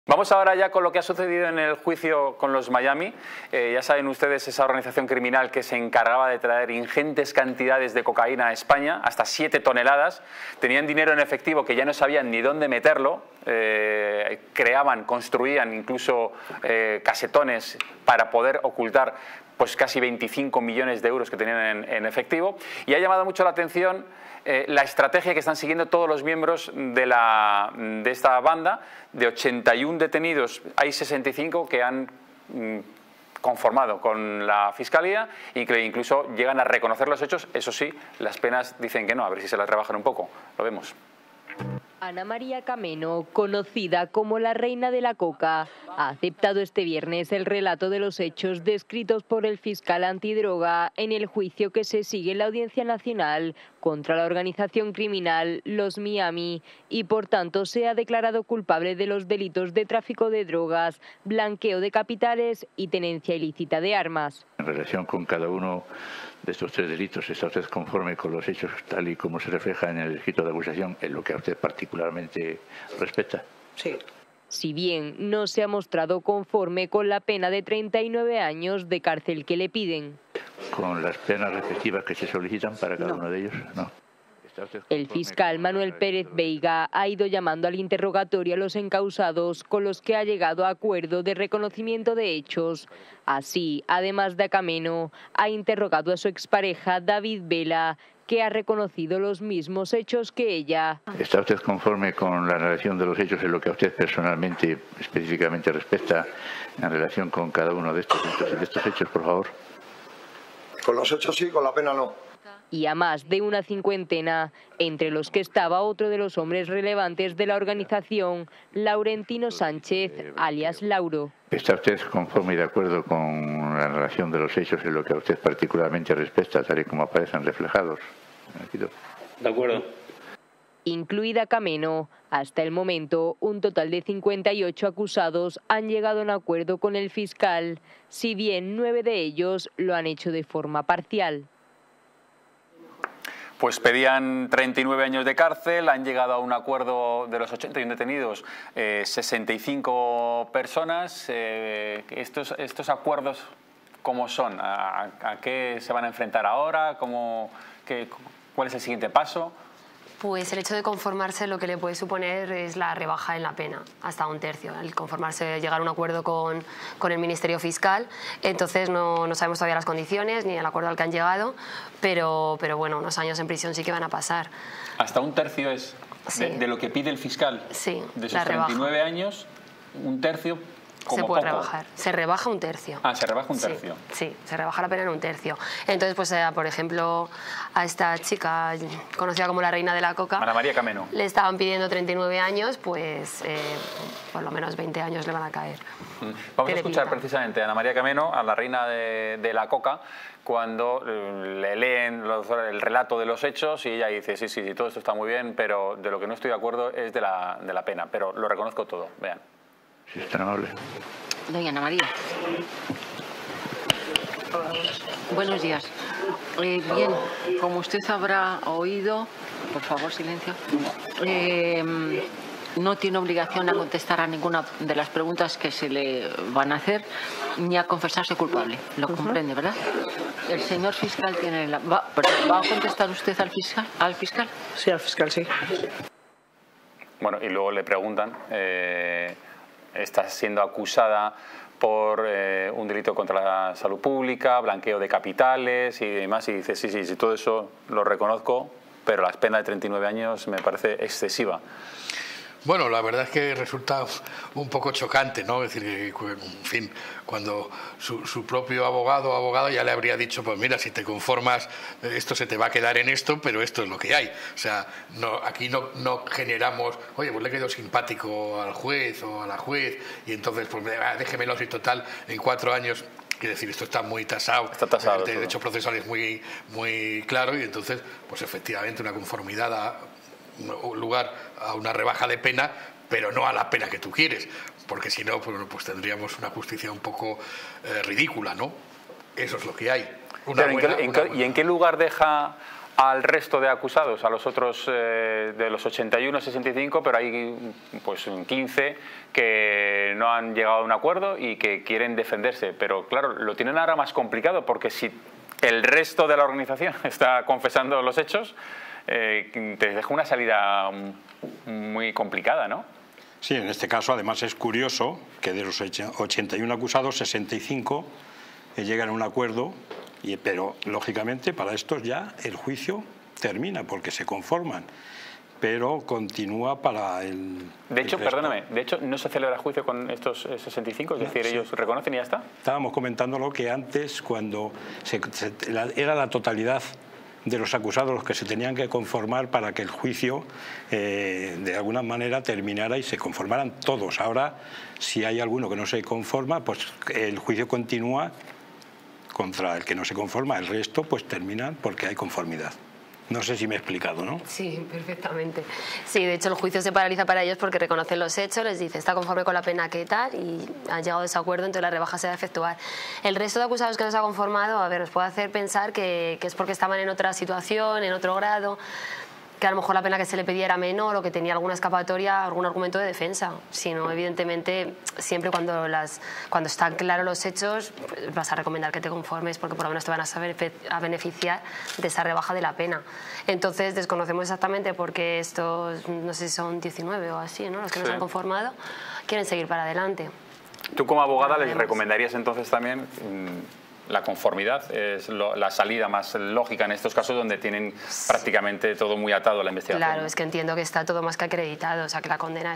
Vamos ahora ya con lo que ha sucedido en el juicio con los Miami. Ya saben ustedes, esa organización criminal que se encargaba de traer ingentes cantidades de cocaína a España, hasta 7 toneladas. Tenían dinero en efectivo que ya no sabían ni dónde meterlo. Creaban, construían incluso casetones para poder ocultar pues casi 25 millones de euros que tenían en efectivo. Y ha llamado mucho la atención la estrategia que están siguiendo todos los miembros de esta banda. De 81 detenidos, hay 65 que han conformado con la Fiscalía y que incluso llegan a reconocer los hechos. Eso sí, las penas dicen que no, a ver si se las rebajan un poco. Lo vemos. Ana María Cameno, conocida como la Reina de la Coca, ha aceptado este viernes el relato de los hechos descritos por el fiscal antidroga en el juicio que se sigue en la Audiencia Nacional contra la organización criminal Los Miami y por tanto se ha declarado culpable de los delitos de tráfico de drogas, blanqueo de capitales y tenencia ilícita de armas. En relación con cada uno de estos 3 delitos, ¿está usted conforme con los hechos tal y como se refleja en el escrito de acusación, en lo que a usted particularmente respecta? Sí. Si bien no se ha mostrado conforme con la pena de 39 años de cárcel que le piden. ¿Con las penas respectivas que se solicitan para cada uno de ellos? No. El fiscal Manuel Pérez Veiga ha ido llamando al interrogatorio a los encausados con los que ha llegado a acuerdo de reconocimiento de hechos. Así, además de a Cameno, ha interrogado a su expareja David Vela, que ha reconocido los mismos hechos que ella. ¿Está usted conforme con la narración de los hechos en lo que a usted personalmente, específicamente respecta en relación con cada uno de estos hechos, por favor? Con los hechos sí, con la pena no. Y a más de una cincuentena, entre los que estaba otro de los hombres relevantes de la organización, Laurentino Sánchez, alias Lauro. ¿Está usted conforme y de acuerdo con la narración de los hechos en lo que a usted particularmente respecta, tal y como aparecen reflejados? De acuerdo. Incluida Cameno, hasta el momento un total de 58 acusados han llegado a un acuerdo con el fiscal, si bien 9 de ellos lo han hecho de forma parcial. Pues pedían 39 años de cárcel, han llegado a un acuerdo de los 81 detenidos, 65 personas. ¿Estos acuerdos cómo son? ¿A qué se van a enfrentar ahora? ¿Cuál es el siguiente paso? Pues el hecho de conformarse lo que le puede suponer es la rebaja en la pena, hasta 1/3. El conformarse, llegar a un acuerdo con el Ministerio Fiscal. Entonces no sabemos todavía las condiciones ni el acuerdo al que han llegado, pero bueno, unos años en prisión sí que van a pasar. ¿Hasta 1/3 es sí. de lo que pide el fiscal? Sí, de esos 39 años, 1/3... Se puede rebajar, se rebaja 1/3. Ah, se rebaja 1/3. Sí, se rebaja la pena en 1/3. Entonces, pues por ejemplo, a esta chica conocida como la Reina de la Coca, Ana María Cameno, le estaban pidiendo 39 años, pues por lo menos 20 años le van a caer. Vamos a escuchar precisamente a Ana María Cameno, a la Reina de la Coca, cuando le leen el relato de los hechos y ella dice, sí, todo esto está muy bien, pero de lo que no estoy de acuerdo es de la pena, pero lo reconozco todo. Vean. Si es tan amable. Doña Ana María. Buenos días. Bien, como usted habrá oído, por favor, silencio, no tiene obligación a contestar a ninguna de las preguntas que se le van a hacer, ni a confesarse culpable. Lo comprende, ¿verdad? El señor fiscal tiene la... ¿Va a contestar usted al fiscal? Sí, al fiscal, sí. Bueno, y luego le preguntan... está siendo acusada por un delito contra la salud pública, blanqueo de capitales y demás, y dice, sí, todo eso lo reconozco, pero la pena de 39 años me parece excesiva. Bueno, la verdad es que resulta un poco chocante, ¿no? Es decir, que, en fin, cuando su propio abogado o abogada ya le habría dicho, pues mira, si te conformas, esto se te va a quedar en esto, pero esto es lo que hay. O sea, aquí no generamos, oye, pues le quedo simpático al juez o a la juez y entonces, pues déjemelo si total, en 4 años... Quiere decir, esto está muy tasado. Está tasado. El derecho procesal es muy claro y entonces, pues efectivamente, una conformidad a lugar a una rebaja de pena, pero no a la pena que tú quieres, porque si no, pues tendríamos una justicia un poco ridícula, ¿no? Eso es lo que hay. ¿Y en qué lugar deja al resto de acusados, a los otros de los 81, 65, pero hay pues 15 que no han llegado a un acuerdo y que quieren defenderse. Pero claro, lo tienen ahora más complicado, porque si el resto de la organización está confesando los hechos, te deja una salida muy complicada, ¿no? Sí, en este caso además es curioso que de los 81 acusados, 65 llegan a un acuerdo, pero lógicamente para estos ya el juicio termina porque se conforman, pero continúa para el... De hecho, el resto. perdóname, de hecho no se celebra juicio con estos 65, es decir, sí. ellos reconocen y ya está. Estábamos comentando lo que antes, cuando era la totalidad de los acusados los que se tenían que conformar para que el juicio de alguna manera terminara y se conformaran todos. Ahora, si hay alguno que no se conforma, pues el juicio continúa contra el que no se conforma. El resto pues terminan porque hay conformidad. No sé si me he explicado, ¿no? Sí, perfectamente. Sí, de hecho el juicio se paraliza para ellos porque reconocen los hechos, les dice está conforme con la pena que tal y han llegado a ese acuerdo, entonces la rebaja se va a efectuar. El resto de acusados que no se ha conformado, a ver, os puede hacer pensar que es porque estaban en otra situación, en otro grado, que a lo mejor la pena que se le pedía era menor o que tenía alguna escapatoria, algún argumento de defensa. Sino, evidentemente, siempre cuando están claros los hechos, pues vas a recomendar que te conformes porque por lo menos te van a beneficiar de esa rebaja de la pena. Entonces, desconocemos exactamente por qué estos, no sé si son 19 o así, ¿no? Los que no se han conformado, quieren seguir para adelante. ¿Tú como abogada les recomendarías entonces también la conformidad? Es la salida más lógica en estos casos donde tienen prácticamente todo muy atado a la investigación. Claro, es que entiendo que está todo más que acreditado, o sea que la condena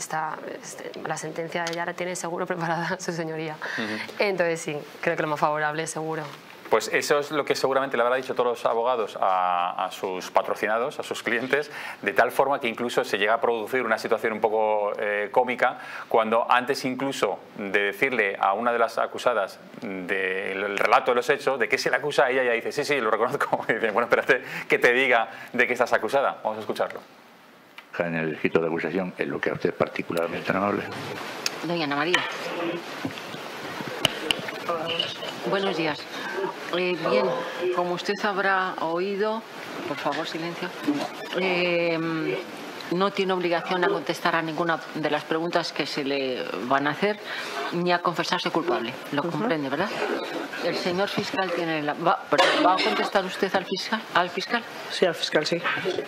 la sentencia ya la tiene seguro preparada su señoría. Entonces sí, creo que lo más favorable seguro. Pues eso es lo que seguramente le habrá dicho todos los abogados a sus patrocinados, a sus clientes, de tal forma que incluso se llega a producir una situación un poco cómica, cuando antes incluso de decirle a una de las acusadas del relato de los hechos, de qué se le acusa, ella ya dice, sí, sí, lo reconozco. Y dice, bueno, espérate que te diga de qué estás acusada. Vamos a escucharlo. En el escrito de acusación, en lo que a usted es particularmente amable. Doña Ana María. Buenos días. Bien, como usted habrá oído, por favor, silencio, no tiene obligación a contestar a ninguna de las preguntas que se le van a hacer, ni a confesarse culpable. Lo comprende, ¿verdad? El señor fiscal tiene la... ¿Va a contestar usted al fiscal? Sí, al fiscal, sí.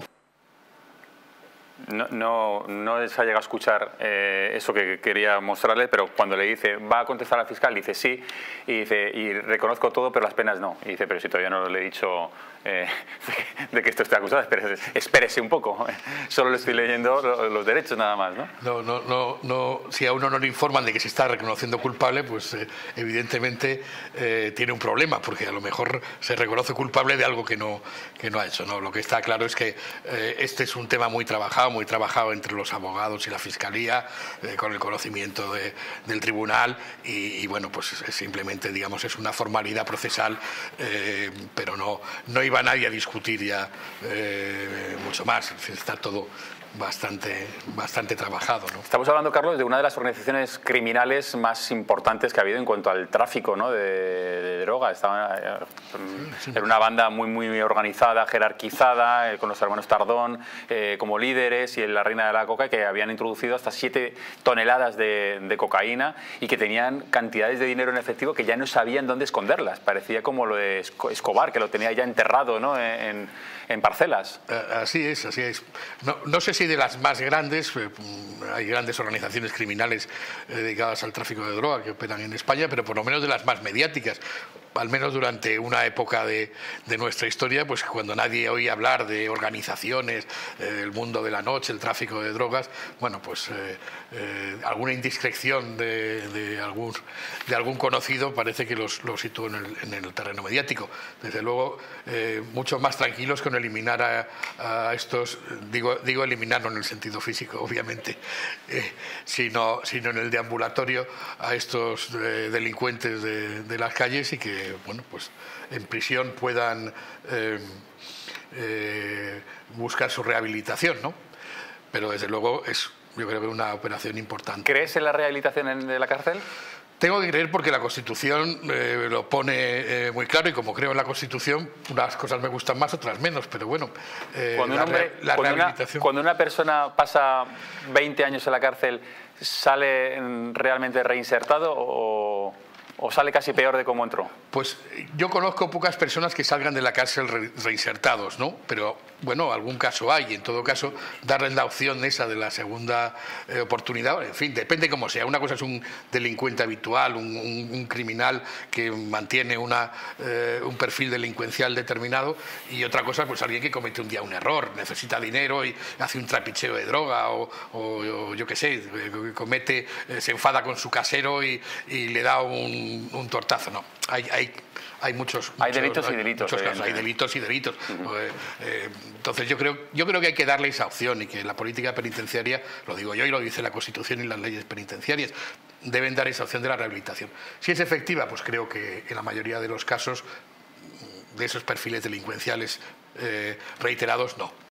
No se ha llegado a escuchar eso que quería mostrarle, pero cuando le dice, ¿va a contestar al fiscal? Dice sí, y dice, y reconozco todo, pero las penas no. Y dice, pero si todavía no le he dicho de que esto esté acusado, espérese un poco. Solo le estoy leyendo los derechos nada más, ¿no? No, si a uno no le informan de que se está reconociendo culpable, pues evidentemente tiene un problema, porque a lo mejor se reconoce culpable de algo que no ha hecho, ¿no? Lo que está claro es que este es un tema muy trabajado entre los abogados y la Fiscalía, con el conocimiento del tribunal y bueno, pues simplemente, digamos, es una formalidad procesal, pero no iba nadie a discutir ya mucho más. Está todo bastante trabajado, ¿no? Estamos hablando, Carlos, de una de las organizaciones criminales más importantes que ha habido en cuanto al tráfico, ¿no?, de droga. Era una banda muy organizada, jerarquizada, con los hermanos Tardón como líderes y la reina de la coca, que habían introducido hasta 7 toneladas de cocaína y que tenían cantidades de dinero en efectivo que ya no sabían dónde esconderlas. Parecía como lo de Escobar, que lo tenía ya enterrado, ¿no?, en parcelas. Así es. No sé si de las más grandes, hay grandes organizaciones criminales dedicadas al tráfico de droga que operan en España, pero por lo menos de las más mediáticas. Al menos durante una época de nuestra historia, pues cuando nadie oía hablar de organizaciones, el mundo de la noche, el tráfico de drogas, bueno, pues alguna indiscreción de algún conocido parece que los situó en el terreno mediático. Desde luego, mucho más tranquilos con eliminar a estos, digo eliminar no en el sentido físico, obviamente, sino en el deambulatorio, a estos delincuentes de las calles, y que, bueno, pues en prisión puedan buscar su rehabilitación, ¿no? Pero desde luego es, yo creo que, una operación importante. ¿Crees en la rehabilitación de la cárcel? Tengo que creer porque la Constitución lo pone muy claro, y como creo en la Constitución, unas cosas me gustan más, otras menos, pero bueno, cuando una persona pasa 20 años en la cárcel, ¿sale realmente reinsertado o sale casi peor de cómo entró? Pues yo conozco pocas personas que salgan de la cárcel reinsertados, ¿no? Pero bueno, algún caso hay, y en todo caso darles la opción esa de la segunda oportunidad, en fin, depende cómo sea. Una cosa es un delincuente habitual, un criminal que mantiene un perfil delincuencial determinado, y otra cosa pues alguien que comete un día un error, necesita dinero y hace un trapicheo de droga o yo qué sé, se enfada con su casero y le da un tortazo. No, hay muchos delitos y delitos. Hay delitos y delitos. Entonces yo creo que hay que darle esa opción, y que la política penitenciaria, lo digo yo y lo dice la Constitución y las leyes penitenciarias, deben dar esa opción de la rehabilitación. Si es efectiva, pues creo que en la mayoría de los casos de esos perfiles delincuenciales reiterados, no.